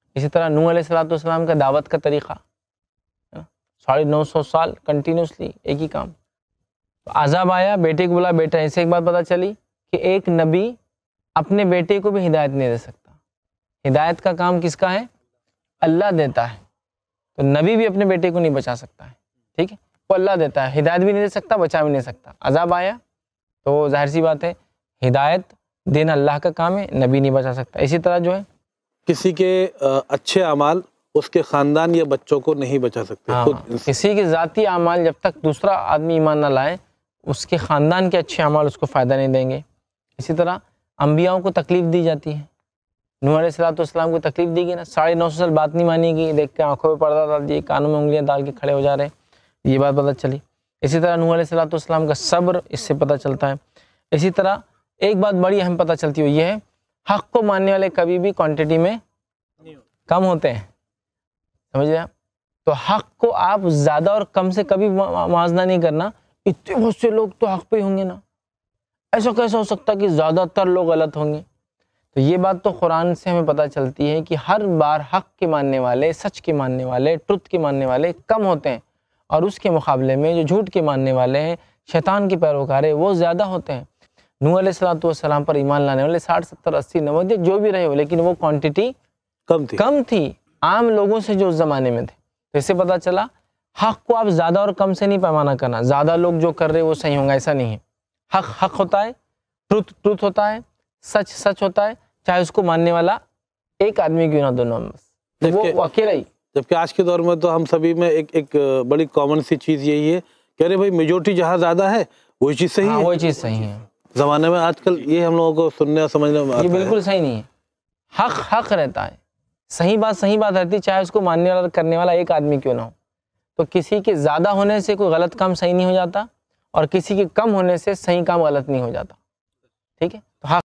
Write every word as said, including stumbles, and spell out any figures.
اسی طرح نوح علیہ الصلوۃ والسلام کا دعوت کا طریقہ ساڑھے نو سو سال کنٹینیوسلی ایک ہی کام. عذاب آیا، بیٹے کو بولا بیٹا. اسے ایک بات پتہ چلی کہ ایک نبی اپنے بیٹے کو بھی ہدایت نہیں دے سکتا. ہدایت کا کام کس کا ہے؟ اللہ دیتا ہے. تو نبی بھی اپنے بیٹے کو نہیں بچا سکتا ہے. ٹھیک ہے، وہ اللہ دیتا ہے، ہدایت بھی نہیں دے سکتا، بچا بھی نہیں سکتا. عذاب آیا تو ظاہر سی بات ہے ہدایت دینا اللہ کا کام ہے، نبی نہیں بچا سکتا. اسی طرح جو ہے کسی کے اچھے اعمال اس کے خاندان یا بچوں کو نہیں بچا سکتے. ہاں، خود کسی کے ذاتی اعمال جب تک دوسرا آدمی ایمان نہ لائے اس کے خاندان کے اچھے اعمال اس کو فائدہ نہیں دیں گے. اسی طرح انبیاءوں کو تکلیف دی جاتی ہے. نوح علیہ الصلوۃ والسلام کو تکلیف دی گئی نا، ساڑھے نو سو سال بات نہیں مانی گی، دیکھ کے آنکھوں پہ پردہ ڈال دیے، کانوں میں انگلیاں ڈال کے کھڑے ہو جا رہے ہیں، یہ بات پتہ چلی. اسی طرح نوح علیہ الصلوۃ والسلام کا صبر اس سے پتہ چلتا ہے. اسی طرح ایک بات بڑی اہم پتہ چلتی ہے، یہ ہے حق کو ماننے والے کبھی بھی کوانٹٹی میں کم ہوتے ہیں. سمجھ رہے آپ؟ تو حق کو آپ زیادہ اور کم سے کبھی موازنہ نہیں کرنا. اتنے بہت سے لوگ تو حق پہ ہوں گے نا، ایسا کیسا ہو سکتا کہ زیادہ تر لوگ غلط ہوں گے؟ تو یہ بات تو قرآن سے ہمیں پتہ چلتی ہے کہ ہر بار حق کے ماننے والے، سچ کے ماننے والے، ٹروتھ کے ماننے والے کم ہوتے ہیں، اور اس کے مقابلے میں جو جھوٹ کے ماننے والے ہیں، شیطان کے پیروکار ہیں، وہ زیادہ ہوتے ہیں. نوح علیہ الصلوۃ والسلام پر ایمان لانے والے ساٹھ ستر اسی نوے جو بھی رہے ہو، لیکن وہ کوانٹٹی کم تھی کم تھی عام لوگوں سے جو اس زمانے میں تھے. تو اس سے پتہ چلا حق کو آپ زیادہ اور کم سے نہیں پیمانہ کرنا. زیادہ لوگ جو کر رہے وہ صحیح ہوں گا ایسا نہیں ہے. حق حق ہوتا ہے، ٹروتھ ٹروتھ ہوتا ہے، سچ سچ ہوتا ہے، چاہے اس کو ماننے والا ایک آدمی کیوں نہ دونوں میں، وہ وہ اکیلا ہی. جبکہ آج کے دور میں تو ہم سبھی میں ایک ایک بڑی کامن سی چیز یہی ہے کہ ارے بھائی میجورٹی جہاں زیادہ ہے وہی چیز صحیح ہے. وہی چیز صحیح ہے. زمانے میں آج کل یہ ہم لوگوں کو سننے اور سمجھنے میں یہ بالکل صحیح نہیں ہے. حق حق رہتا ہے، صحیح بات صحیح بات رہتی ہے، چاہے اس کو ماننے والا کرنے والا ایک آدمی کیوں نہ ہو. تو کسی کے زیادہ ہونے سے کوئی غلط کام صحیح نہیں ہو جاتا، اور کسی کے کم ہونے سے صحیح کام غلط نہیں ہو جاتا. ٹھیک ہے.